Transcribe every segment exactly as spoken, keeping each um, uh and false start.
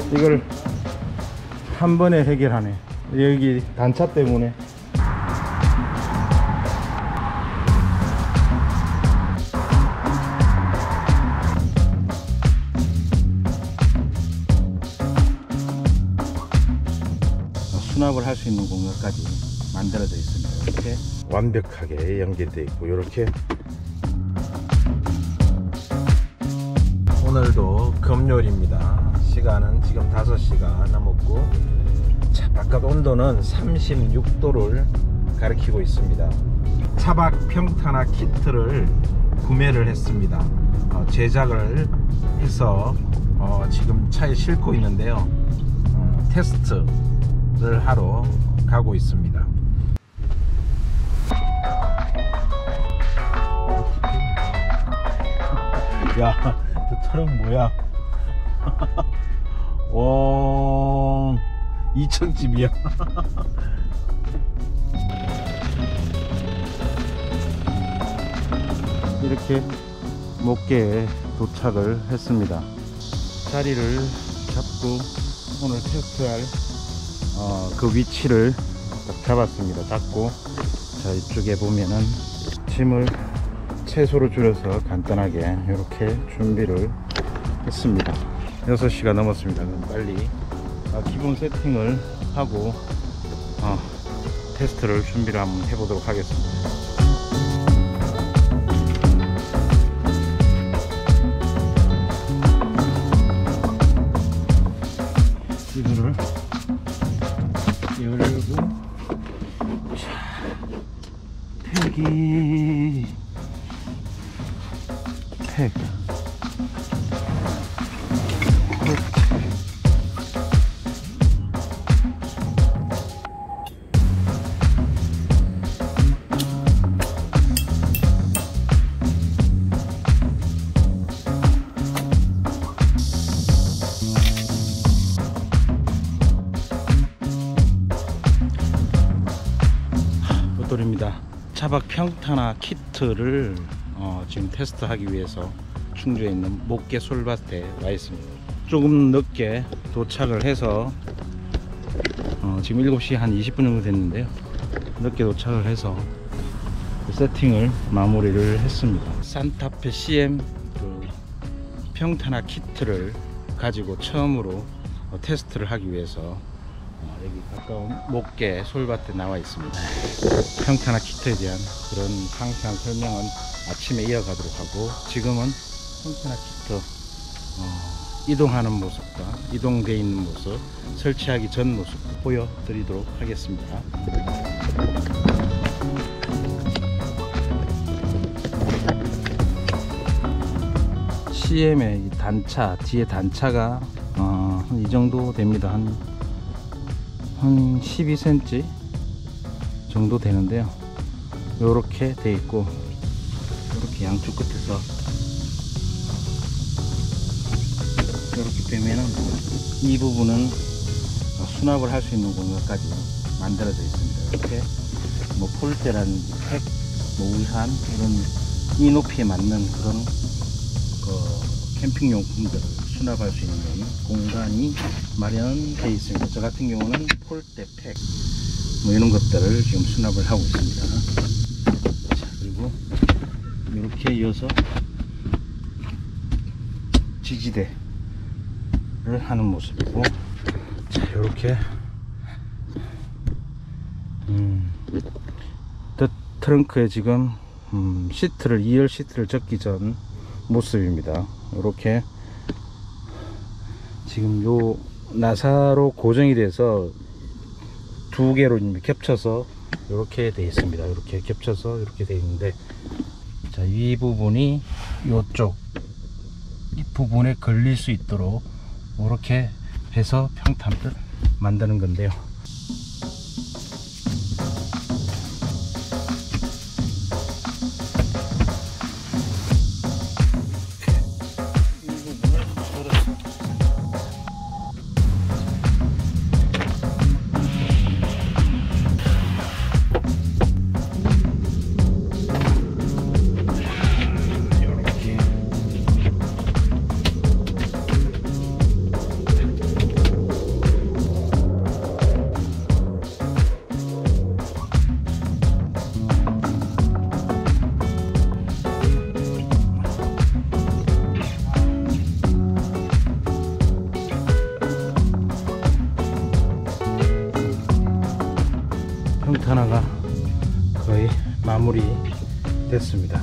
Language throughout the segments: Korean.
이걸 한 번에 해결하네. 여기 단차 때문에. 수납을 할 수 있는 공간까지 만들어져 있습니다. 이렇게 완벽하게 연결되어 있고, 이렇게 오늘도 금요일입니다. 시간은 지금 다섯 시가 넘었고, 자, 바깥 온도는 삼십육 도를 가리키고 있습니다. 차박 평탄화 키트를 구매를 했습니다. 어, 제작을 해서 어, 지금 차에 싣고 있는데요. 어, 테스트를 하러 가고 있습니다. 야, 저 트럭 뭐야? 오, 이 층 집이야. 이렇게 목계에 도착을 했습니다. 자리를 잡고 오늘 테스트할 어, 그 위치를 딱 잡았습니다. 잡고, 자, 이쪽에 보면은 짐을 최소로 줄여서 간단하게 이렇게 준비를 했습니다. 여섯 시가 넘었습니다. 그럼 빨리 어, 기본 세팅을 하고 어, 테스트를 준비를 한번 해보도록 하겠습니다. 이거를 열고, 자, 팩이 팩 봇돌입니다. 차박 평탄화 키트를 어, 지금 테스트하기 위해서 충주에 있는 목계 솔밭에 와 있습니다. 조금 늦게 도착을 해서 어, 지금 일곱 시 한 이십 분 정도 됐는데요. 늦게 도착을 해서 그 세팅을 마무리를 했습니다. 산타페 씨엠 그 평탄화 키트를 가지고 처음으로 어, 테스트를 하기 위해서 어, 여기 가까운 목계 솔밭에 나와 있습니다. 평탄화 키트에 대한 그런 상세한 설명은 아침에 이어가도록 하고, 지금은 평탄화 키트 어, 이동하는 모습과 이동되어 있는 모습, 설치하기 전 모습 보여드리도록 하겠습니다. 씨엠의 이 단차, 뒤에 단차가 어, 한 이 정도 됩니다. 한, 한 십이 센티미터 정도 되는데요. 요렇게 돼 있고, 이렇게 양쪽 끝에서 이렇게 빼면은 이 부분은 수납을 할 수 있는 공간까지 만들어져 있습니다. 이렇게 뭐 폴대라든지 팩, 뭐 우산, 이런 이 높이에 맞는 그런 그 캠핑 용품들을 수납할 수 있는 공간이 마련되어 있습니다. 저 같은 경우는 폴대, 팩, 뭐 이런 것들을 지금 수납을 하고 있습니다. 자, 그리고 이렇게 이어서 지지대를 하는 모습이고, 자, 이렇게 음, 트렁크에 지금 음, 시트를 이 열 시트를 적기 전 모습입니다. 이렇게 지금 요 나사로 고정이 돼서 두 개로 겹쳐서 이렇게 되어 있습니다. 이렇게 겹쳐서 이렇게 되어 있는데, 자, 이 부분이 이쪽 이 부분에 걸릴 수 있도록 이렇게 해서 평탄을 만드는 건데요. 마무리 됐습니다.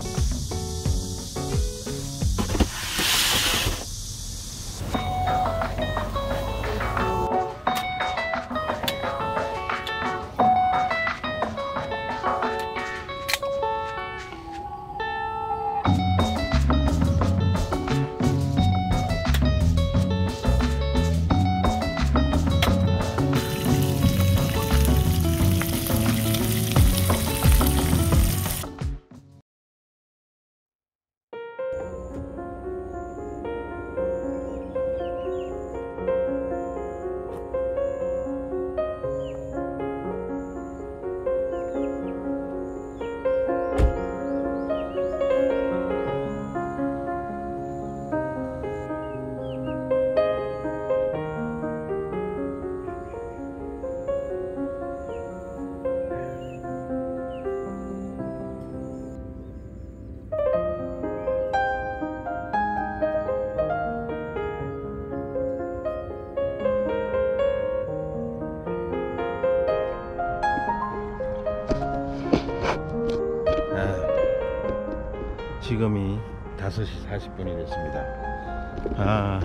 지금이 다섯 시 사십 분이 됐습니다. 아,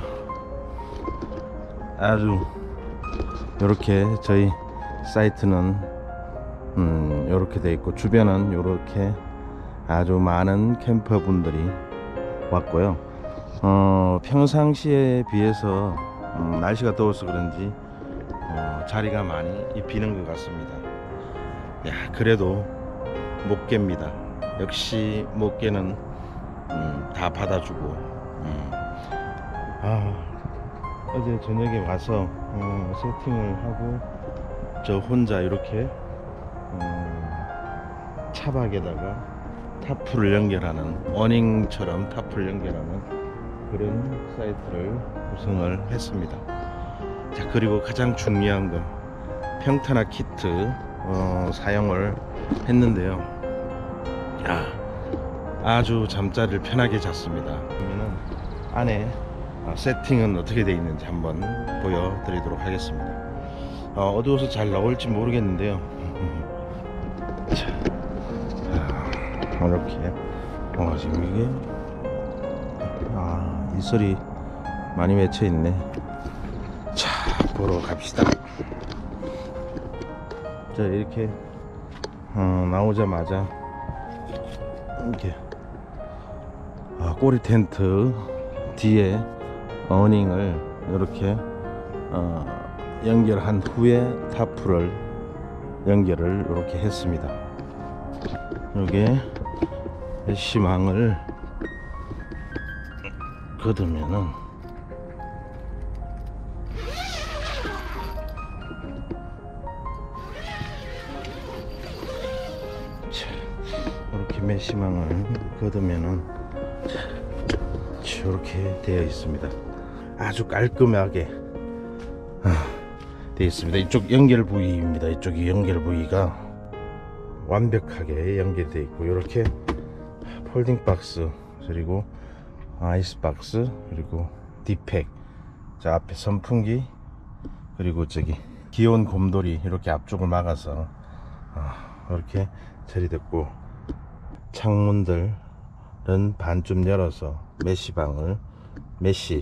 아주 이렇게 저희 사이트는 음, 이렇게 돼 있고 주변은 이렇게 아주 많은 캠퍼분들이 왔고요. 어, 평상시에 비해서 음, 날씨가 더워서 그런지 어, 자리가 많이 비는 것 같습니다. 야, 그래도 못 깹니다. 역시 못 깨는 음, 다 받아주고 음. 아, 어제 저녁에 와서 어, 세팅을 하고 저 혼자 이렇게 음, 차박에다가 타프를 연결하는 어닝처럼 타프를 연결하는 그런 사이트를 구성을 했습니다. 자, 그리고 가장 중요한 거 평탄화 키트 어, 사용을 했는데요. 야, 아주 잠자리를 편하게 잤습니다. 그러면은 안에 세팅은 어떻게 되어 있는지 한번 보여드리도록 하겠습니다. 어, 어두워서 잘 나올지 모르겠는데요. 자, 이렇게 어, 지금 이게 아, 이슬이 많이 맺혀 있네. 자, 보러 갑시다. 자, 이렇게 어, 나오자마자 이렇게 아, 꼬리 텐트 뒤에 어닝을 이렇게 어, 연결한 후에 타프를 연결을 이렇게 했습니다. 여기에 메쉬망을 걷으면은 이렇게 메쉬망을 걷으면은 이렇게 되어 있습니다. 아주 깔끔하게 되어 있습니다. 이쪽 연결 부위입니다. 이쪽이 연결 부위가 완벽하게 연결되어 있고 이렇게 폴딩 박스 그리고 아이스 박스 그리고 디팩, 자 앞에 선풍기 그리고 저기 기온 곰돌이 이렇게 앞쪽을 막아서 이렇게 처리됐고 창문들은 반쯤 열어서 메쉬방을 메쉬를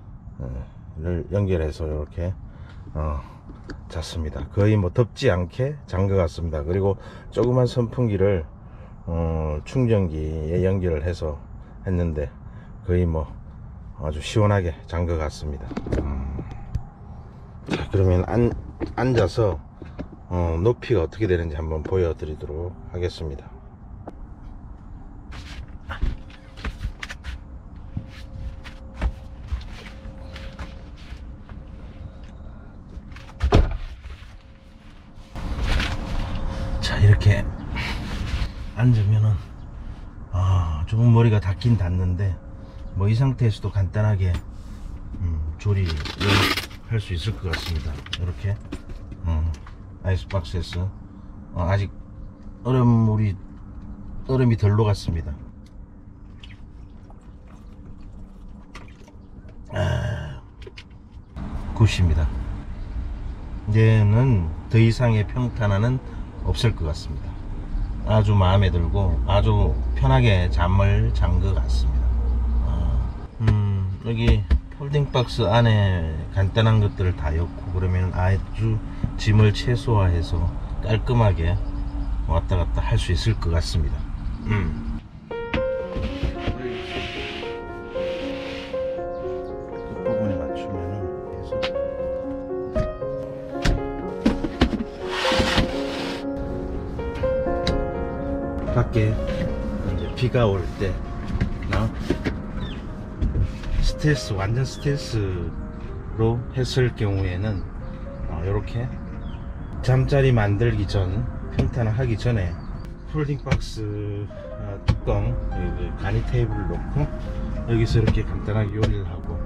연결해서 이렇게 어, 잤습니다. 거의 뭐 덥지 않게 잔 것 같습니다. 그리고 조그만 선풍기를 어, 충전기에 연결을 해서 했는데 거의 뭐 아주 시원하게 잔 것 같습니다. 음. 자, 그러면 안, 앉아서 어, 높이가 어떻게 되는지 한번 보여드리도록 하겠습니다. 자, 이렇게 앉으면은 아, 조금 머리가 닿긴 닿는데 뭐 이 상태에서도 간단하게 음, 조리를 할 수 있을 것 같습니다. 이렇게 음, 아이스박스에서 어, 아직 얼음물이 얼음이 덜 녹았습니다. 아, 굿입니다. 이제는 더 이상의 평탄화는 없을 것 같습니다. 아주 마음에 들고 아주 편하게 잠을 잔 것 같습니다. 아, 음, 여기 폴딩 박스 안에 간단한 것들을 다 넣고 그러면 아주 짐을 최소화해서 깔끔하게 왔다 갔다 할 수 있을 것 같습니다. 음. 끝부분에 맞추면은 계속 밖에 이제 비가 올 때 나 스텔스 완전 스텔스로 했을 경우에는 어, 이렇게 잠자리 만들기 전 평탄화 하기 전에 폴딩 박스 어, 뚜껑 여기 간이 테이블을 놓고 여기서 이렇게 간단하게 요리를 하고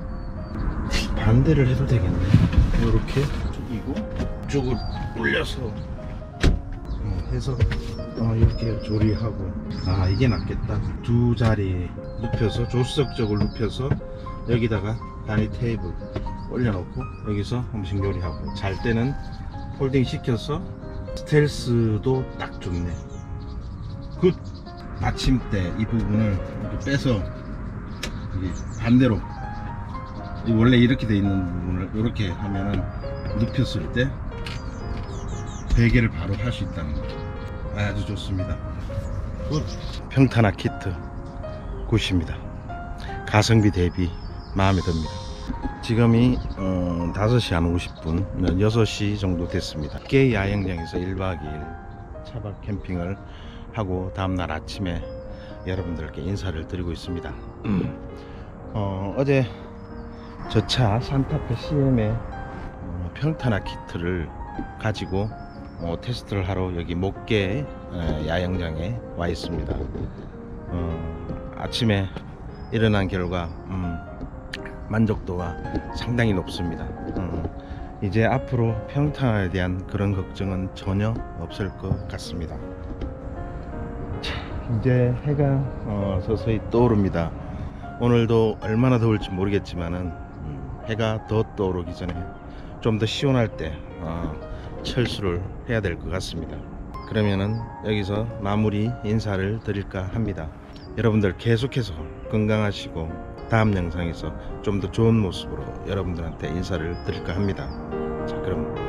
반대를 해도 되겠네. 이렇게 죽이고 쭉을 올려서 어, 해서 어, 이렇게 조리하고 아 이게 낫겠다. 두 자리 눕혀서 조수석적으로 눕혀서 여기다가 간이 테이블 올려놓고 여기서 음식 요리하고 잘 때는 폴딩 시켜서 스텔스도 딱 좋네. 굿. 받침대 이 부분을 이렇게 빼서 이게 반대로 원래 이렇게 돼 있는 부분을 이렇게 하면은 눕혔을 때 베개를 바로 할 수 있다는 거죠. 아주 좋습니다. 굿. 평탄화 키트 굿입니다. 가성비 대비 마음에 듭니다. 지금이 어, 다섯 시 한 오십 분, 여섯 시 정도 됐습니다. 개 야영장에서 일 박 이 일 차박 캠핑을 하고 다음날 아침에 여러분들께 인사를 드리고 있습니다. 어, 어제 저 차 산타페 씨엠의 어, 평탄화 키트를 가지고 어, 테스트를 하러 여기 목계 에, 야영장에 와 있습니다. 어, 아침에 일어난 결과 음, 만족도가 상당히 높습니다. 음, 이제 앞으로 평탄화에 대한 그런 걱정은 전혀 없을 것 같습니다. 자, 이제 해가 어, 서서히 떠오릅니다. 오늘도 얼마나 더울지 모르겠지만은 음, 해가 더 떠오르기 전에 좀 더 시원할 때 어, 철수를 해야 될 것 같습니다. 그러면은 여기서 마무리 인사를 드릴까 합니다. 여러분들 계속해서 건강하시고 다음 영상에서 좀 더 좋은 모습으로 여러분들한테 인사를 드릴까 합니다. 자, 그럼